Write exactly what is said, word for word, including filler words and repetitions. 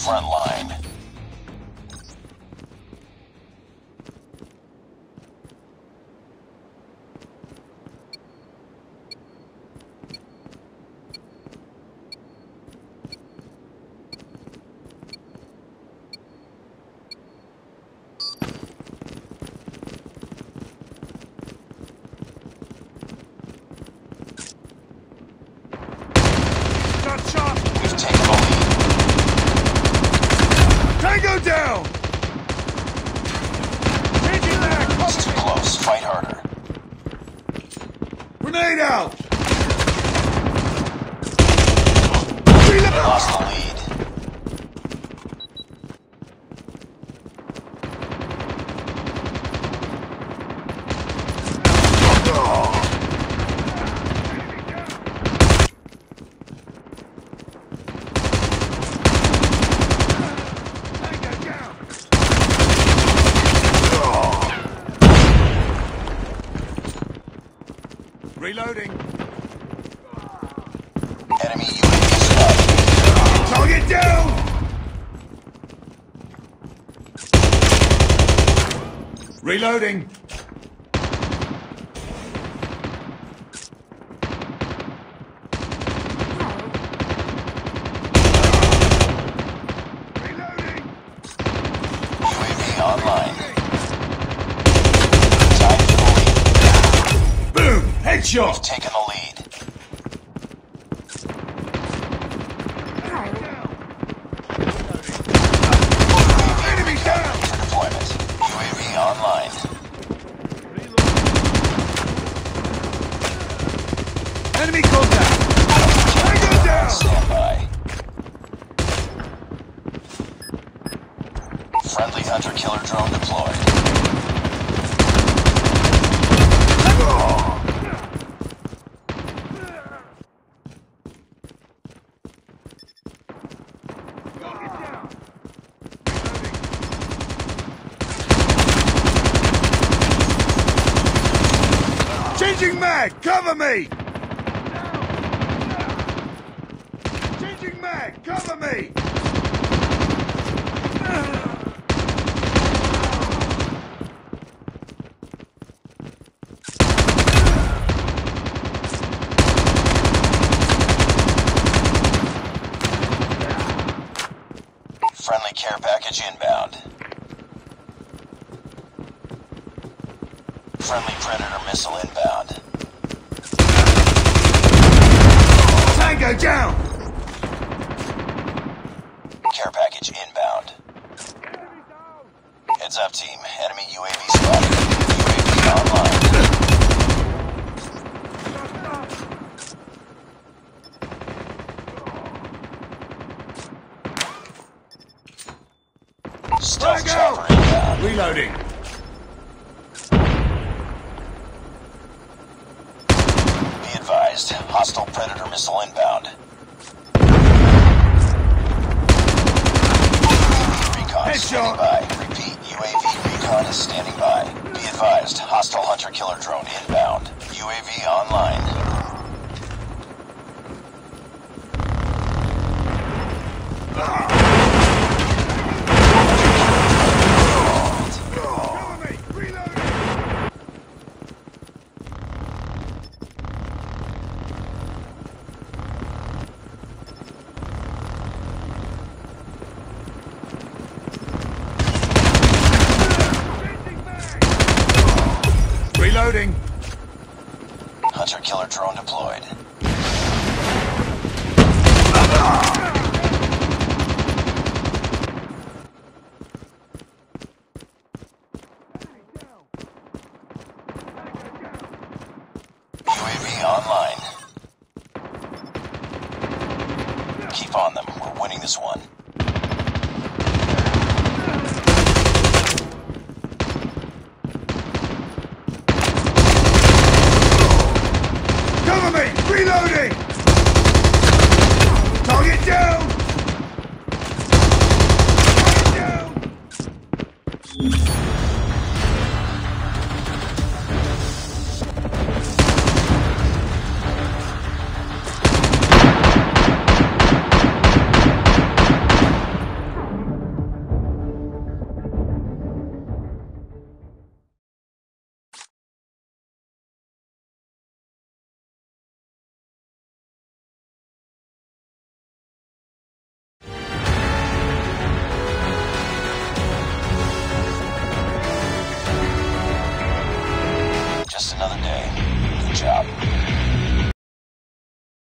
front line. We've taken the lead. Tango down! Changing back! It's too close. Fight harder. Grenade out! We lost the lead. Reloading. Enemy U A V spotted. Target down! Reloading. Reloading. U A V online. Time for the lead. Boom! Headshot! Taken the lead. Enemy down! For deployment. U A V online. Enemy contact! Tango down! Stand by. Friendly hunter-killer drone deployed. Changing mag! Cover me! Changing mag! Cover me! Friendly care package inbound. Friendly Predator missile inbound. Tango down! Care package inbound. Heads up, team. Enemy U A V spotted. U A V online. Stealth chopper inbound. Reloading. Be advised. Hostile Predator missile inbound. Recon is standing by. Repeat. U A V recon is standing by. Be advised. Hostile hunter-killer drone inbound. U A V online. Cover me! Reloading! Reloading! Hunter-killer drone deployed. U A V online. Keep on them. We're winning this one. Cover me! Reloading!